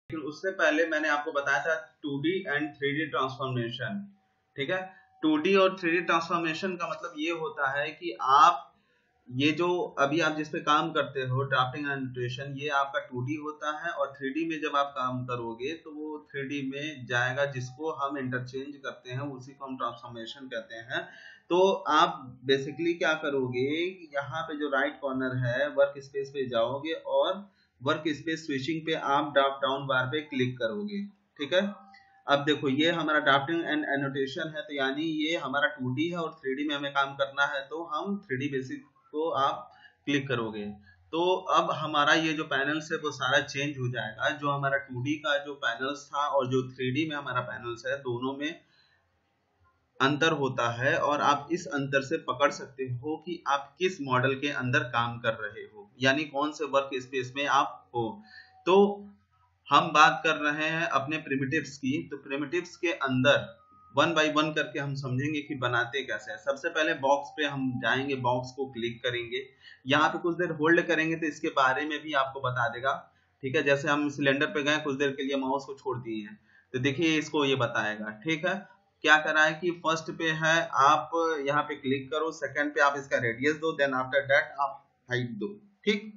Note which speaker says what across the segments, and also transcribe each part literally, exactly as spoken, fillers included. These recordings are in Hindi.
Speaker 1: लेकिन उससे पहले मैंने आपको बताया था two D and three D transformation. ठीक है, टू डी और थ्री डी ट्रांसफॉर्मेशन का मतलब ये होता है कि आप ये जो अभी आप जिस पे काम करते हो ड्राफ्टिंग एंड एनोटेशन, ये आपका टू डी होता है, और थ्री डी में जब आप काम करोगे तो वो थ्री डी में जाएगा, जिसको हम इंटरचेंज करते हैं, उसी को हम ट्रांसफॉर्मेशन कहते हैं। तो आप बेसिकली क्या करोगे, यहाँ पे जो राइट कॉर्नर है वर्क स्पेस पे जाओगे और वर्क स्पेस स्विचिंग पे आप ड्रॉप डाउन बार पे क्लिक करोगे। ठीक है, अब देखो ये हमारा ड्राफ्टिंग एंड एनोटेशन है, तो यानी ये हमारा टू डी है और थ्री डी में हमें काम करना है, तो हम थ्री डी बेसिक को आप क्लिक करोगे तो अब हमारा ये जो पैनल्स है वो सारा चेंज हो जाएगा। जो हमारा टू डी का जो पैनल्स था और जो थ्री डी में हमारा पैनल्स है, दोनों में अंतर होता है, और आप इस अंतर से पकड़ सकते हो कि आप किस मॉडल के अंदर काम कर रहे हो, यानी कौन से वर्क स्पेस में आप हो। तो हम बात कर रहे हैं अपने प्रिमिटिव्स की, तो प्रिमिटिव्स के अंदर वन बाय वन करके हम समझेंगे कि बनाते कैसे हैं। सबसे पहले बॉक्स पे हम जाएंगे, बॉक्स को क्लिक करेंगे, यहाँ पे कुछ देर होल्ड करेंगे तो इसके बारे में भी आपको बता देगा। ठीक है, जैसे हम सिलेंडर पे गए, कुछ देर के लिए माउस को छोड़ दिए हैं, तो देखिए इसको ये बताएगा। ठीक है, क्या करा है कि फर्स्ट पे है आप यहाँ पे क्लिक करो, सेकंड पे आप इसका रेडियस दो, देन आफ्टर दैट आप हाइट दो। ठीक,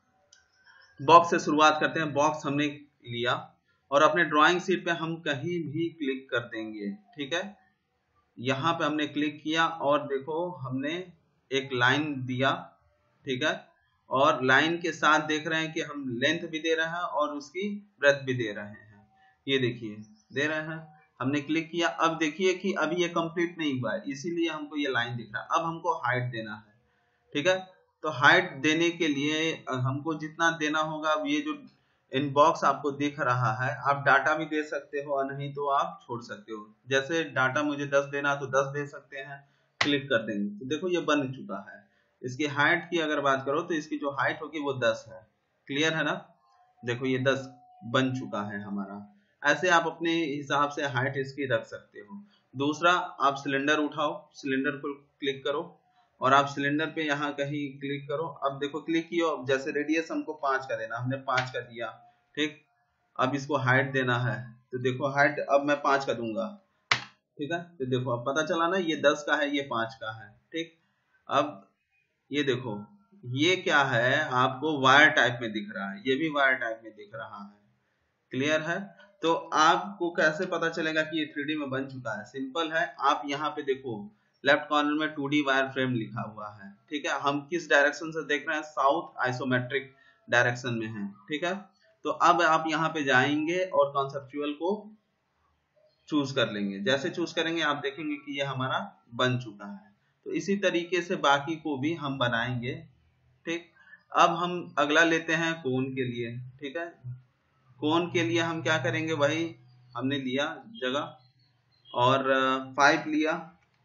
Speaker 1: बॉक्स से शुरुआत करते हैं। बॉक्स हमने लिया और अपने ड्राइंग शीट पे हम कहीं भी क्लिक कर देंगे। ठीक है, यहाँ पे हमने क्लिक किया और देखो हमने एक लाइन दिया। ठीक है, और लाइन के साथ देख रहे हैं कि हम लेंथ भी दे रहे हैं और उसकी ब्रेथ भी दे रहे हैं। ये देखिए दे रहे हैं, हमने क्लिक किया। अब देखिए कि अभी ये कंप्लीट नहीं हुआ है, इसीलिए हमको ये लाइन दिख रहा है। अब हमको हाइट देना है। ठीक है, तो हाइट देने के लिए हमको जितना देना होगा, अब ये जो इनबॉक्स आपको दिख रहा है, आप डाटा भी दे सकते हो और नहीं तो आप छोड़ सकते हो। जैसे डाटा मुझे दस देना तो दस दे सकते हैं, क्लिक कर देंगे तो देखो ये बन चुका है। इसकी हाइट की अगर बात करो तो इसकी जो हाइट होगी वो दस है। क्लियर है ना, देखो ये दस बन चुका है हमारा। ऐसे आप अपने हिसाब से हाइट इसकी रख सकते हो। दूसरा, आप सिलेंडर उठाओ, सिलेंडर को क्लिक करो और आप सिलेंडर पे यहाँ कहीं क्लिक करो। अब देखो क्लिक किया, जैसे रेडियस हमको पांच का देना, हमने पांच का दिया। ठीक, अब इसको हाइट देना है, तो देखो हाइट अब मैं पांच का दूंगा। ठीक है, तो देखो अब पता चला ना, ये दस का है, ये पांच का है। ठीक, अब ये देखो ये क्या है, आपको वायर टाइप में दिख रहा है, ये भी वायर टाइप में दिख रहा है। क्लियर है, तो आपको कैसे पता चलेगा कि ये थ्री डी में बन चुका है? सिंपल है, आप यहाँ पे देखो लेफ्ट कॉर्नर में टू डी वायर फ्रेम लिखा हुआ है। ठीक है, हम किस डायरेक्शन से देख रहे हैं? साउथ आइसोमेट्रिक डायरेक्शन में है। ठीक है, तो अब आप यहाँ पे जाएंगे और कॉन्सेप्चुअल को चूज कर लेंगे। जैसे चूज करेंगे आप देखेंगे कि ये हमारा बन चुका है। तो इसी तरीके से बाकी को भी हम बनाएंगे। ठीक, अब हम अगला लेते हैं कोन के लिए। ठीक है, कोन के लिए हम क्या करेंगे, वही हमने लिया जगह और फाइव लिया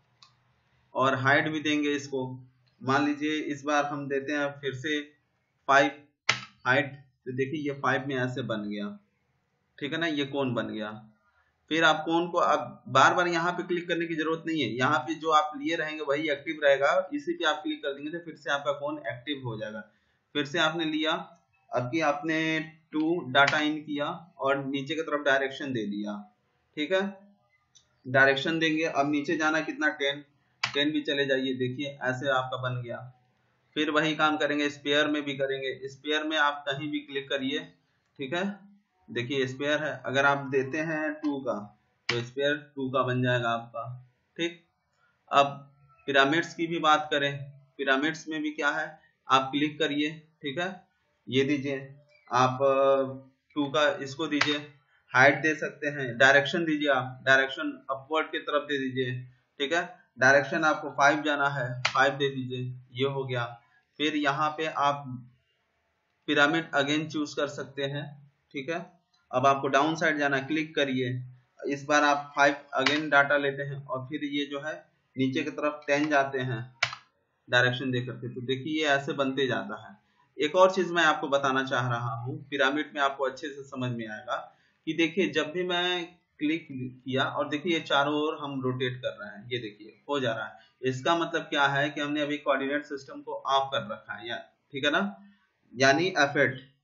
Speaker 1: और हाइट भी देंगे इसको। मान लीजिए इस बार हम देते हैं फिर से फाइव हाइट, तो देखिए ये फाइव में ऐसे बन गया। ठीक है ना, ये कोन बन गया। फिर आप कोन को अब बार बार यहाँ पे क्लिक करने की जरूरत नहीं है, यहाँ पे जो आप लिए रहेंगे वही एक्टिव रहेगा। इसी पे आप क्लिक कर देंगे तो फिर से आपका कोन एक्टिव हो जाएगा। फिर से आपने लिया, अब की आपने टू डाटा इन किया और नीचे की तरफ डायरेक्शन दे दिया। ठीक है, डायरेक्शन देंगे, अब नीचे जाना कितना, टेन, टेन भी चले जाइए। देखिए ऐसे आपका बन गया। फिर वही काम करेंगे, स्पेयर में भी करेंगे। स्पेयर में आप कहीं भी क्लिक करिए। ठीक है, देखिए स्पेयर है, अगर आप देते हैं टू का तो स्पेयर टू का बन जाएगा आपका। ठीक, अब पिरामिड्स की भी बात करें, पिरामिड्स में भी क्या है, आप क्लिक करिए। ठीक है, ये दीजिए आप टू का, इसको दीजिए, हाइट दे सकते हैं, डायरेक्शन दीजिए, आप डायरेक्शन अपवर्ड की तरफ दे दीजिए। ठीक है, डायरेक्शन आपको फाइव जाना है, फाइव दे दीजिए, ये हो गया। फिर यहाँ पे आप पिरामिड अगेन चूज कर सकते हैं। ठीक है, अब आपको डाउन साइड जाना, क्लिक करिए, इस बार आप फाइव अगेन डाटा लेते हैं और फिर ये जो है नीचे की तरफ टेन जाते हैं डायरेक्शन दे करके। तो देखिए ये ऐसे बनते जाता है। एक और चीज मैं आपको बताना चाह रहा हूँ, पिरामिड में आपको अच्छे से समझ में आएगा कि देखिए जब भी मैं क्लिक किया और देखिए ये चारों ओर हम रोटेट कर रहे हैं, ये देखिए हो जा रहा है। इसका मतलब क्या है कि हमने अभी कोऑर्डिनेट सिस्टम को ऑफ कर रखा है, या ठीक है ना, यानी एफ एट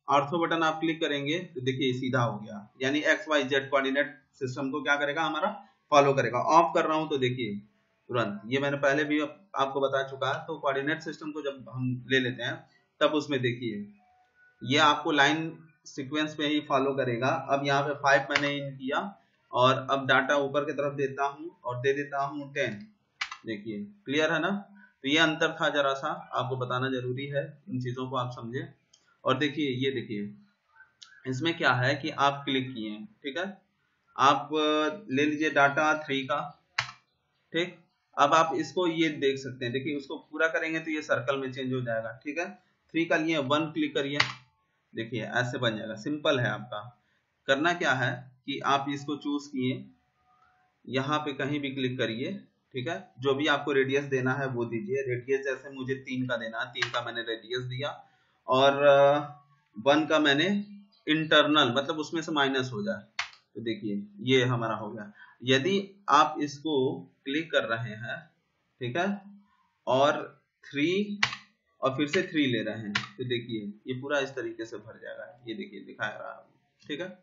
Speaker 1: ऑर्थो बटन आप क्लिक करेंगे तो देखिए सीधा हो गया, यानी X Y Z coordinate system को क्या करेगा, हमारा फॉलो करेगा। ऑफ कर रहा हूं तो देखिए तुरंत, ये मैंने पहले भी आपको बता चुका है। तो कोऑर्डिनेट सिस्टम को जब हम ले लेते हैं तब उसमें देखिए ये आपको लाइन सीक्वेंस पे ही फॉलो करेगा। अब यहाँ पे फाइव मैंने इन किया और अब डाटा ऊपर की तरफ देता हूँ और दे देता हूँ टेन। देखिए क्लियर है ना। तो ये अंतर था, जरा सा आपको बताना जरूरी है, इन चीजों को आप समझे। और देखिए ये देखिए इसमें क्या है कि आप क्लिक किए, ठीक है, आप ले लीजिए डाटा थ्री का, ठीक। अब आप इसको ये देख सकते हैं, देखिए उसको पूरा करेंगे तो ये सर्कल में चेंज हो जाएगा, ठीक है। थ्री का लिए वन क्लिक करिए, देखिए ऐसे बन जाएगा। सिंपल है, आपका करना क्या है कि आप इसको चूज किए, यहाँ पे कहीं भी क्लिक करिए, ठीक है। जो भी आपको रेडियस देना है वो दीजिए। रेडियस जैसे मुझे तीन का देना है, तीन का मैंने रेडियस दिया और वन का मैंने इंटरनल, मतलब उसमें से माइनस हो जाए, तो देखिए ये हमारा हो गया। यदि आप इसको क्लिक कर रहे हैं, ठीक है, और थ्री और फिर से थ्री ले रहे हैं, तो देखिए ये पूरा इस तरीके से भर जाएगा। ये देखिए दिखा रहा है, ठीक है।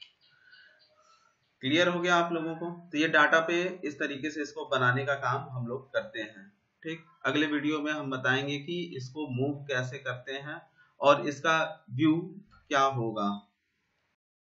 Speaker 1: क्लियर हो गया आप लोगों को। तो ये डाटा पे इस तरीके से इसको बनाने का काम हम लोग करते हैं, ठीक। अगले वीडियो में हम बताएंगे कि इसको मूव कैसे करते हैं और इसका व्यू क्या होगा।